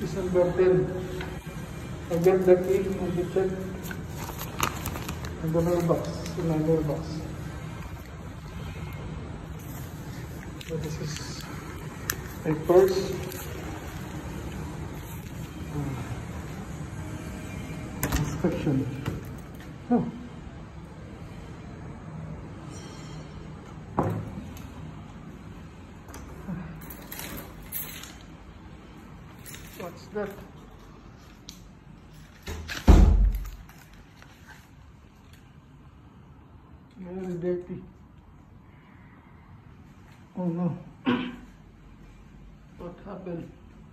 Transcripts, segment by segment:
December 10. Again, the key on the check. And the mailbox. The mailbox. So this is my purse. Inspection. Oh. What's that? Very dirty. Oh no. What happened?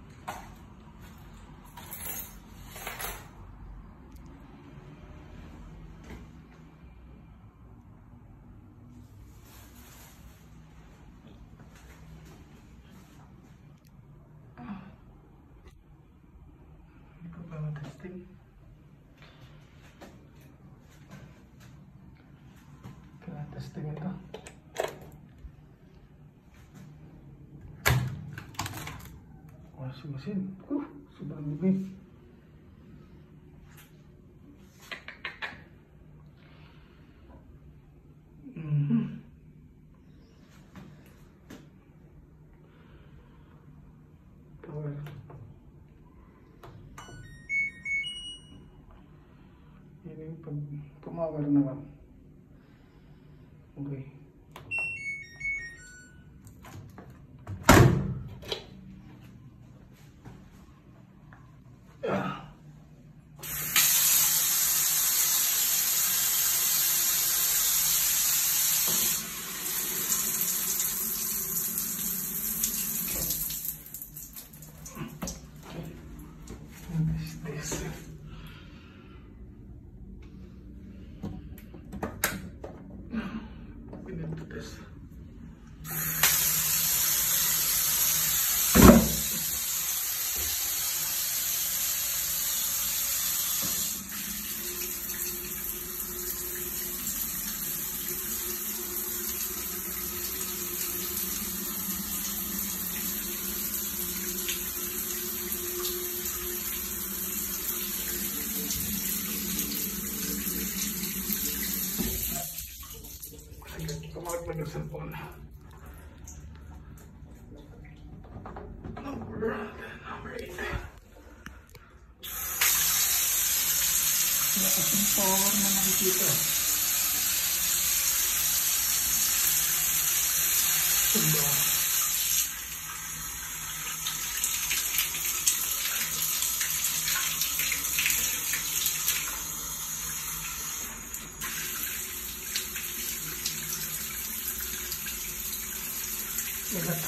Testing. Kaya testing ito. Washing machine. Sobrang dumi. Towel. Ini pag tumawar naman. Okay. This. This. Kumaglag ang cellphone. Number 8. Lakas ng power na nakikita. Diba? Lagat.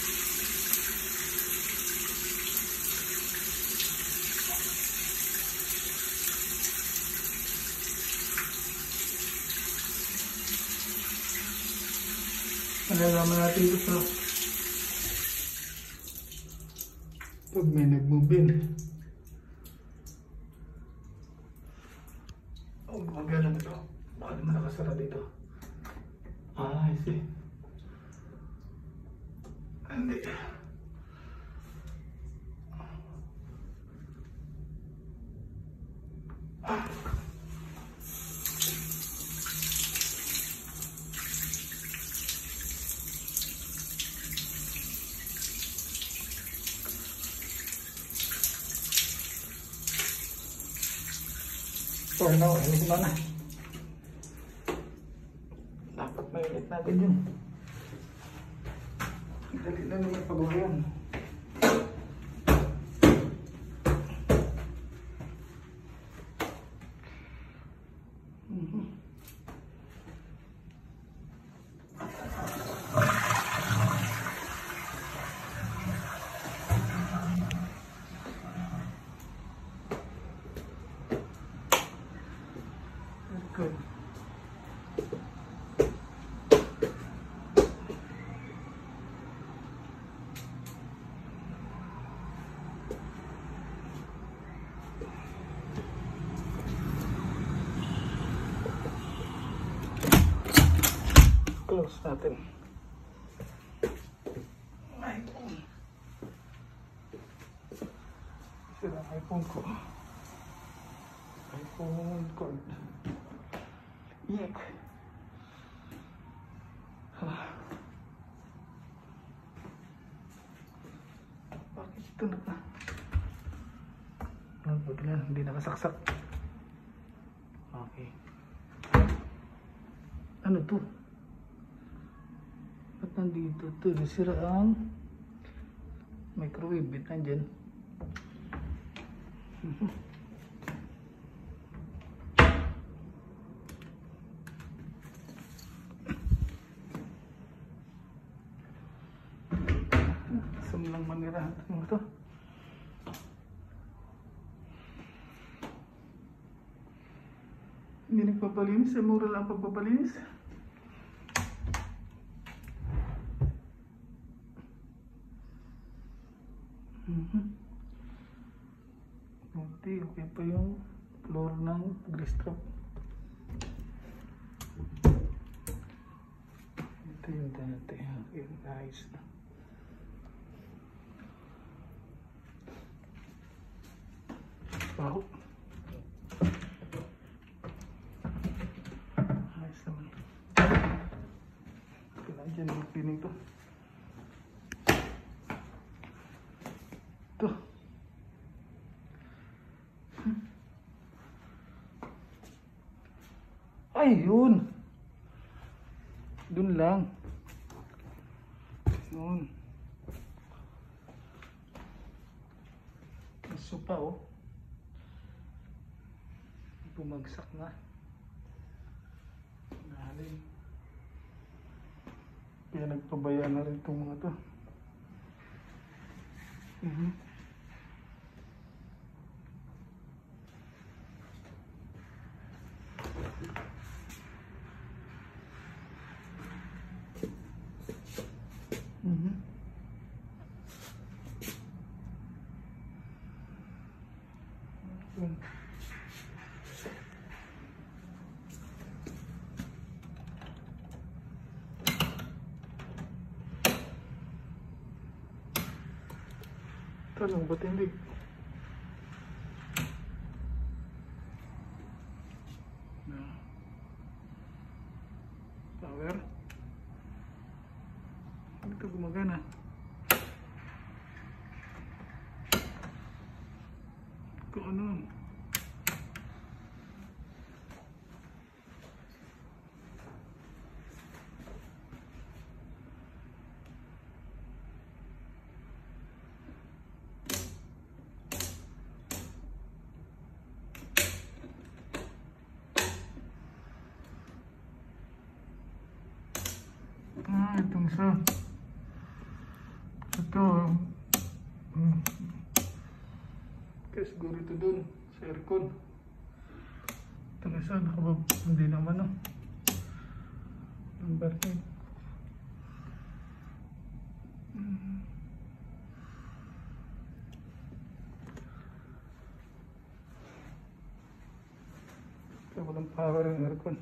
Malalaman natin ito sa pag may nag-move-in. Oh, maganda ito. Baka naman nakasara dito. I see. Hindi. For now, ini kemana? Dapat mainit natin yun. Dali na naman pagawayan. Good. Close natin. Sira ang iPhone ko. iPhone cord. Yek. Bakit ito na? Buti lang, hindi nakasaksak. Okay. Ano to? Ba't nandito to? Nasira ang microwave bit nandyan. Isang lang manirahan mo to. Hindi nagpapalinis, mura lang pagpapalinis. Okay pa yung floor ng grease trap. Ito yung dati. Okay, nice na. Wow. Nice naman. Kailangan dyan yung cleaning to. Ito. Ayun. Dun lang. Yun. Kaso pa oh. Bumagsak na. Nahalin. Kaya nagpabaya na rin itong mga to. Tanong ba't hindi? Power. Ito gumagana. Kung ano. Itong isa. Ito. Kaya siguro ito dun sa aircon. Itong isa. Hindi naman oh. Number 8. Kaya walang power yung aircon.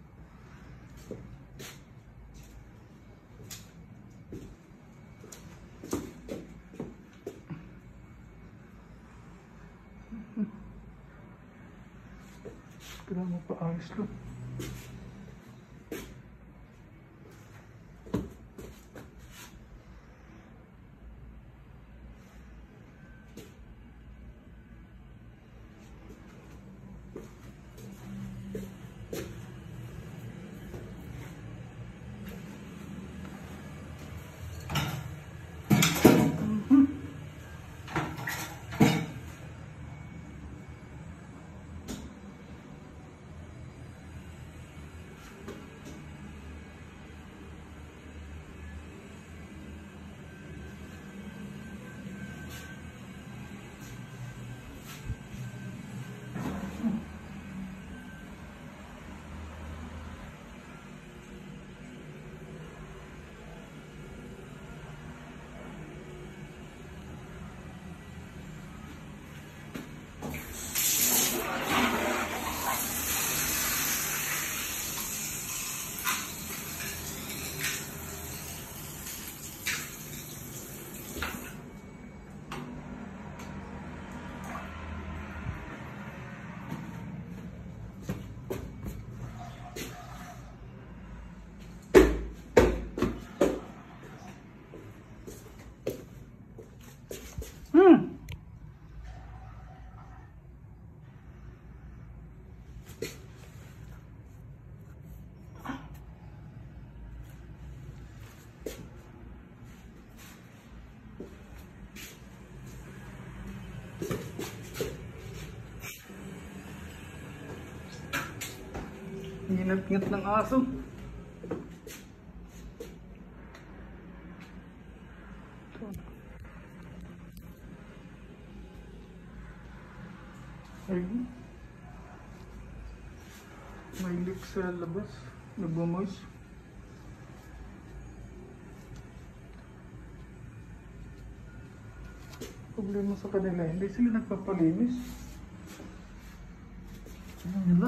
Kailangan paayos lang. Ingat-ingat ng aso. Ay, may leak sa labas. Nagmamoys. Problema sa kanila, hindi sila nagpapalinis. Ano nila?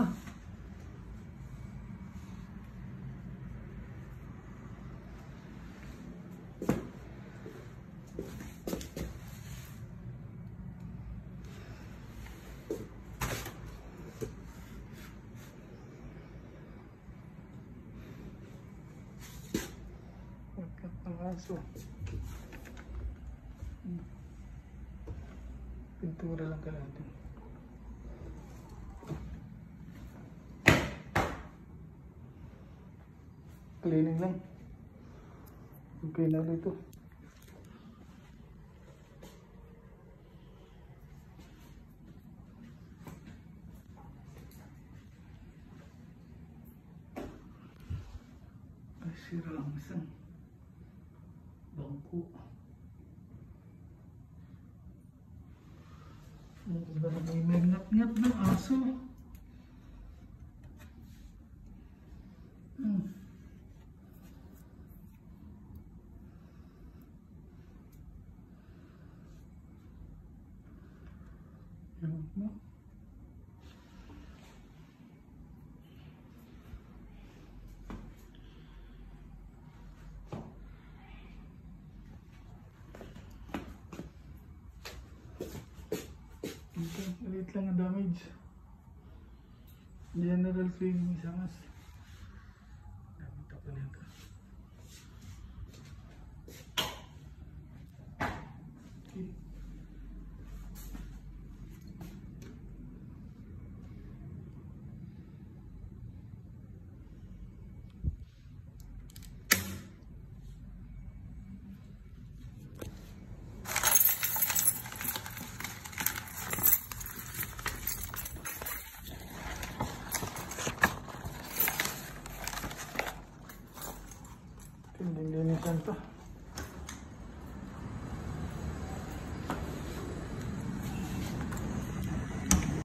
Pagkat ng aso. Pintura lang ka natin. Cleaning lang. Okay na dito. Ay, sira ang isang bangko. May ngat-ngat ng aso. Yan mo. Maliit lang ang damage. General cleaning sa mas. Dami tapon yan ka. Okay. Linisan to.